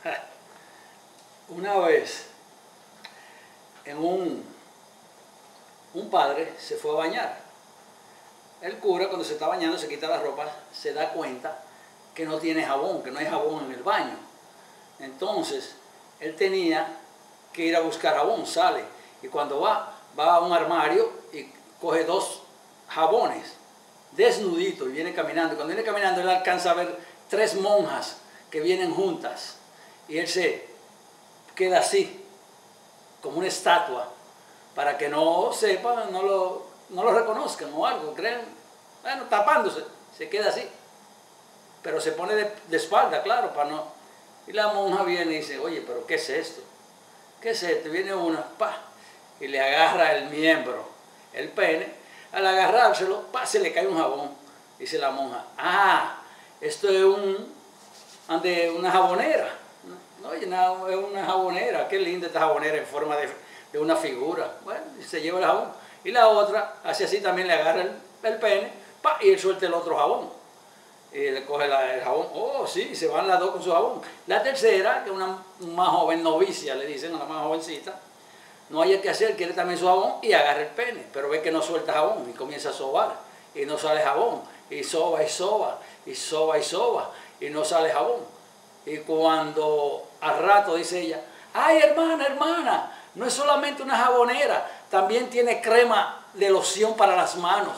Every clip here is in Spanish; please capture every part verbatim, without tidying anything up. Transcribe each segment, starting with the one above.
Una vez, en un, un padre se fue a bañar. El cura, cuando se está bañando, se quita la ropa, se da cuenta que no tiene jabón, que no hay jabón en el baño. Entonces, él tenía que ir a buscar jabón, sale. Y cuando va, va a un armario y coge dos jabones, desnudito, y viene caminando. Y cuando viene caminando, él alcanza a ver tres monjas que vienen juntas. Y él se queda así, como una estatua, para que no sepan, no lo, no lo reconozcan o algo, crean, bueno, tapándose, se queda así. Pero se pone de, de espalda, claro, para no. Y la monja viene y dice, oye, pero ¿qué es esto? ¿Qué es esto? Y viene una, pa, y le agarra el miembro, el pene. Al agarrárselo, pa, se le cae un jabón. Dice la monja, ah, esto es un, ande, una jabonera. Oye, no, es una jabonera, qué linda esta jabonera en forma de, de una figura. Bueno, y se lleva el jabón. Y la otra, hace así, también le agarra el, el pene, pa, y él suelta el otro jabón. Y le coge la, el jabón, oh sí, se van las dos con su jabón. La tercera, que es una más joven novicia, le dicen, una más jovencita, no hay que hacer, quiere también su jabón y agarra el pene, pero ve que no suelta jabón y comienza a sobar, y no sale jabón, y soba y soba, y soba y soba, y no sale jabón. Y cuando al rato dice ella, ay hermana, hermana, no es solamente una jabonera, también tiene crema de loción para las manos.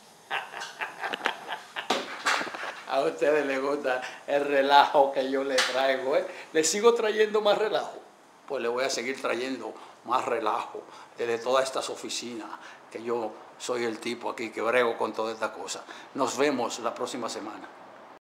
A ustedes les gusta el relajo que yo les traigo, ¿eh? Les sigo trayendo más relajo. Pues les voy a seguir trayendo más relajo desde todas estas oficinas, que yo soy el tipo aquí que brego con toda esta cosa. Nos vemos la próxima semana.